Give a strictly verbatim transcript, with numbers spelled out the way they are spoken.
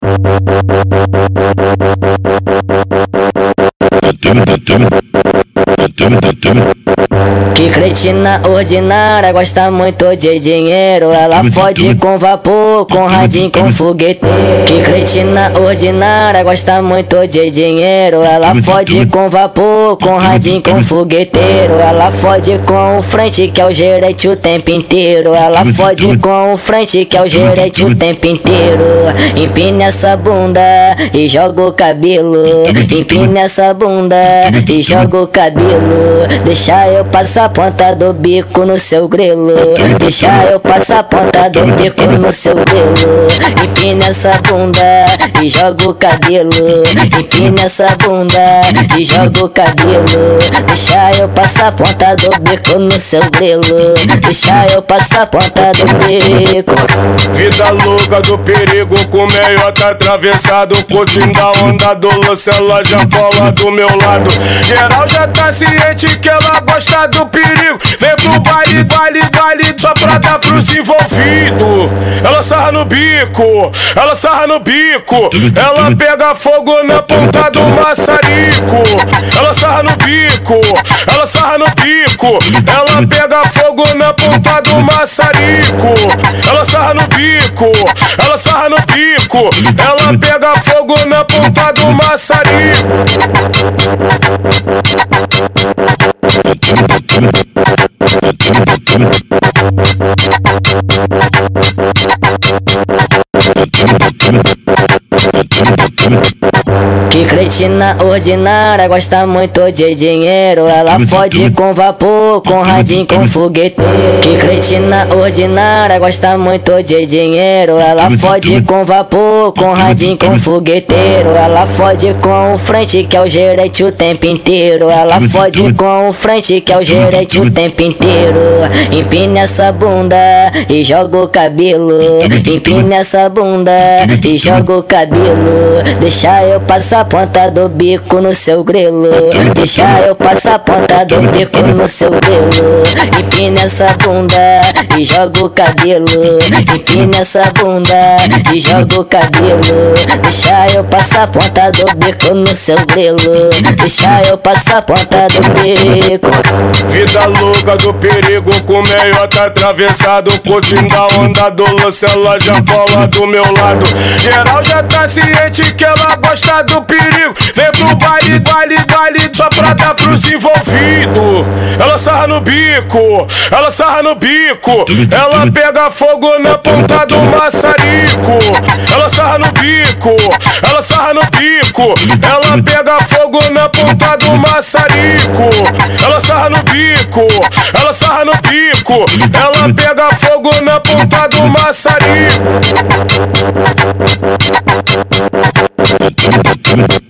Que cretina ordinária, gosta muito de dinheiro. Ela fode com vapor, com radinho, com fogueteiro. Que cretina ordinária, gosta muito de dinheiro. Ela fode com vapor, com radinho, com fogueteiro. Ela fode com o frente, que é o gerente o tempo inteiro. Ela fode com o frente, que é o gerente o tempo inteiro. Empina essa bunda e joga o cabelo. Empina essa bunda e joga o cabelo. Deixa eu passar a ponta do bico no seu grelo. Deixa eu passar a ponta do bico no seu grelo. Empina essa bunda e joga o cabelo. Empina essa bunda e joga o cabelo. Deixa eu passar a ponta do bico no seu grelo. Deixa eu passar a ponta do bico. Vida louca do perigo, com meiota atravessado, curtindo a onda do lance, ela já cola do meu lado. Geral já tá ciente que ela gosta do perigo. Vem pro baile, baile, baile, só pra dar pros envolvidos. Ela sarra no bico, ela sarra no bico. Ela pega fogo na ponta do maçarico. Ela sarra no bico, ela sarra no bico. Ela pega fogo na ponta do maçarico. Ela sarra no bico, ela sarra no bico. Ela pega fogo na ponta do maçarico. Que cretina ordinária, gosta muito de dinheiro. Ela fode com vapor, com radinho, com fogueteiro. Que cretina ordinária, gosta muito de dinheiro. Ela fode com vapor, com radinho, com fogueteiro. Ela fode com o frente, que é o gerente o tempo inteiro. Ela fode com o frente, que é o gerente o tempo inteiro. Empina essa bunda e joga o cabelo. Empina essa bunda e joga o cabelo. Deixa eu passar a ponta do bico no seu grelo. Deixa eu passar a ponta do bico no seu grelo. Empina essa bunda e joga o cabelo. Empina essa bunda e joga o cabelo. Deixa eu passar a ponta do bico no seu grelo. Deixa eu passar a ponta do bico. Vida louca do perigo, com meiota atravessado, curtindo a onda do lance, ela já cola do meu lado. Geral já tá ciente que ela gosta do perigo. Vem pro baile, baile, baile, só pra dar pros envolvidos. Ela sarra no bico, ela sarra no bico. Ela pega fogo na ponta do maçarico. Ela sarra no bico, ela sarra no bico. Ela pega fogo na ponta do maçarico. Ela sarra no bico, ela sarra no bico. Ela pega fogo na ponta do maçarico.